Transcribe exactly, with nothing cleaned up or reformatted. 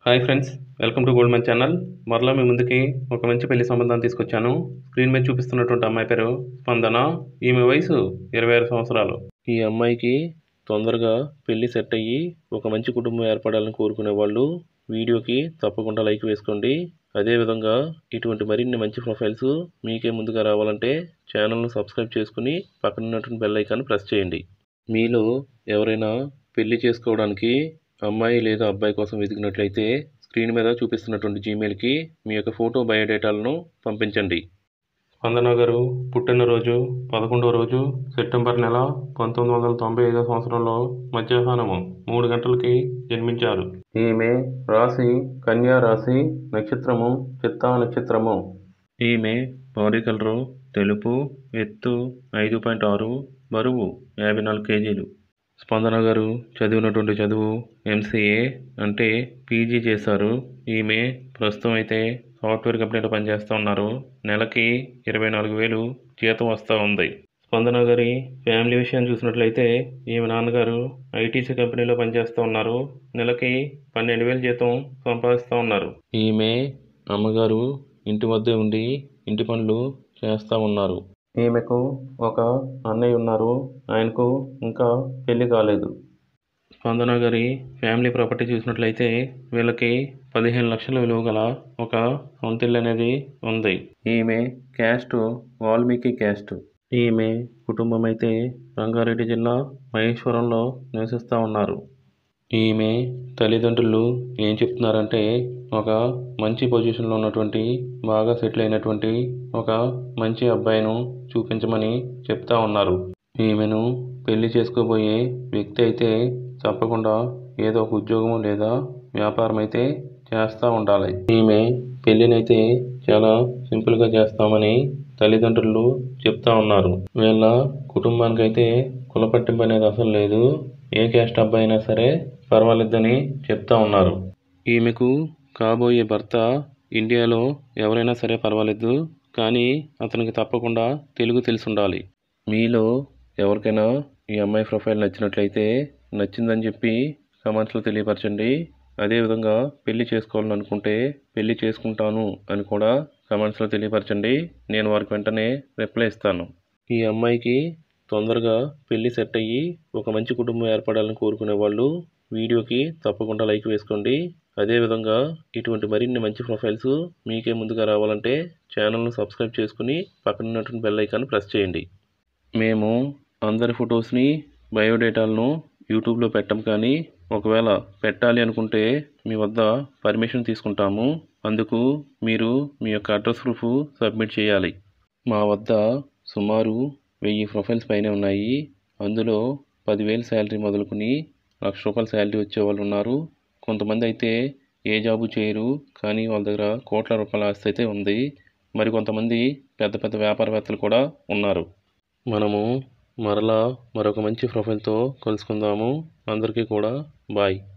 Hi friends, welcome to Goldman channel. మరలా మీ ముందుకి ఒక మంచి పెళ్లి సంబంధాన్ని తీసుకొచ్చాను. స్క్రీన్ మీద చూపిస్తున్నటువంటి అమ్మాయి పేరు స్పందన. ఈమె వయసు ఇరవై ఆరు సంవత్సరాలు. ఈ అమ్మాయికి తొందరగా పెళ్లి సెట్ అయ్యి ఒక మంచి కుటుంబం ఏర్పడాలని కోరుకునే వాళ్ళు వీడియోకి తప్పకుండా లైక్ వేసుకోండి. అదేవిధంగా ఇటువంటి మరిన్ని మంచి ప్రొఫైల్స్ మీకే ముందుగా రావాలంటే ఛానల్ను సబ్స్క్రైబ్ చేసుకుని పక్కన ఉన్నటువంటి బెల్ ఐకాన్ ప్రెస్ చేయండి. మీలో ఎవరైనా పెళ్లి చేసుకోవడానికి అమ్మాయి లేదా అబ్బాయి కోసం వెతికినట్లయితే స్క్రీన్ మీద చూపిస్తున్నటువంటి జీమెయిల్కి మీ యొక్క ఫోటో బయోడేటాలను పంపించండి. స్పందన గారు పుట్టినరోజు పదకొండవ రోజు సెప్టెంబర్ నెల పంతొమ్మిది వందల తొంభై ఐదో సంవత్సరంలో మధ్యాహ్నము మూడు గంటలకి జన్మించారు. ఈమె రాశి కన్యా రాశి, నక్షత్రము చిత్తా నక్షత్రము. ఈమె బాడీ కలరు తెలుపు, ఎత్తు ఐదు పాయింట్ ఆరు, బరువు యాభై నాలుగు కేజీలు. స్పందన గారు చదివినటువంటి చదువు ఎంసీఏ అంటే పీజీ చేశారు. ఈమె ప్రస్తుతం అయితే సాఫ్ట్వేర్ కంపెనీలో పనిచేస్తూ ఉన్నారు. నెలకి ఇరవై నాలుగు వేలు జీతం వస్తూ ఉంది. స్పందన గారి ఫ్యామిలీ విషయాన్ని చూసినట్లయితే ఈమె నాన్నగారు ఐటీసీ కంపెనీలో పనిచేస్తూ ఉన్నారు. నెలకి పన్నెండు వేలు జీతం సంపాదిస్తూ ఉన్నారు. ఈమె అమ్మగారు ఇంటి వద్దే ఉండి ఇంటి పనులు చేస్తూ ఉన్నారు. ఈమెకు ఒక అన్నయ్య ఉన్నారు. ఆయనకు ఇంకా పెళ్లి కాలేదు. స్పందన గారి ఫ్యామిలీ ప్రాపర్టీ చూసినట్లయితే వీళ్ళకి పదిహేను లక్షల విలువ గల ఒక సొంత ఇల్లు అనేది ఉంది. ఈమె క్యాస్ట్ వాల్మీకి క్యాస్ట్. ఈమె కుటుంబం అయితే రంగారెడ్డి జిల్లా మహేశ్వరంలో నివసిస్తూ ఉన్నారు. ఈమె తల్లిదండ్రులు ఏం చెప్తున్నారంటే ఒక మంచి పొజిషన్లో ఉన్నటువంటి బాగా సెటిల్ అయినటువంటి ఒక మంచి అబ్బాయిను చూపించమని చెప్తా ఉన్నారు. ఈమెను పెళ్లి చేసుకోబోయే వ్యక్తి అయితే తప్పకుండా ఏదో ఒక ఉద్యోగం లేదా వ్యాపారం అయితే చేస్తూ ఉండాలి. ఈమె పెళ్లినైతే చాలా సింపుల్గా చేస్తామని తల్లిదండ్రులు చెప్తా ఉన్నారు. వీళ్ళ కుటుంబానికి అయితే కులపట్టింపు అనేది అసలు లేదు. ఏ క్యాస్ట్ అబ్బాయి అయినా సరే పర్వాలేదని చెప్తా ఉన్నారు. ఈమెకు కాబోయే భర్త ఇండియాలో ఎవరైనా సరే పర్వాలేదు, కానీ అతనికి తప్పకుండా తెలుగు తెలిసి ఉండాలి. మీలో ఎవరికైనా ఈ అమ్మాయి ప్రొఫైల్ నచ్చినట్లయితే నచ్చిందని చెప్పి కామెంట్స్లో తెలియపరచండి. అదేవిధంగా పెళ్లి చేసుకోవాలని అనుకుంటే పెళ్లి చేసుకుంటాను అని కూడా కామెంట్స్లో తెలియపరచండి. నేను వారికి వెంటనే రిప్లై ఇస్తాను. ఈ అమ్మాయికి తొందరగా పెళ్లి సెట్ అయ్యి ఒక మంచి కుటుంబం ఏర్పడాలని కోరుకునే వాళ్ళు వీడియోకి తప్పకుండా లైక్ వేసుకోండి. అదేవిధంగా ఇటువంటి మరిన్ని మంచి ప్రొఫైల్స్ మీకే ముందుగా రావాలంటే ఛానల్ను సబ్స్క్రైబ్ చేసుకుని పక్కన ఉన్నటువంటి బెల్ ఐకాన్ ప్రెస్ చేయండి. మేము అందరి ఫొటోస్ని బయోడేటాలను యూట్యూబ్లో పెట్టం, కానీ ఒకవేళ పెట్టాలి అనుకుంటే మీ వద్ద పర్మిషన్ తీసుకుంటాము. అందుకు మీరు మీ యొక్క అడ్రస్ ప్రూఫ్ సబ్మిట్ చేయాలి. మా వద్ద సుమారు వెయ్యి ప్రొఫైల్స్ పైనే ఉన్నాయి. అందులో పదివేలు శాలరీ మొదలుకొని లక్ష రూపాయల శాలరీ వచ్చే వాళ్ళు ఉన్నారు. కొంతమంది అయితే ఏ జాబు చేయరు, కానీ వాళ్ళ దగ్గర కోట్ల రూపాయల ఆస్తి అయితే ఉంది. మరి కొంతమంది పెద్ద పెద్ద వ్యాపారవేత్తలు కూడా ఉన్నారు. మనము మరలా మరొక మంచి ప్రొఫైల్తో కలుసుకుందాము. అందరికీ కూడా బాయ్.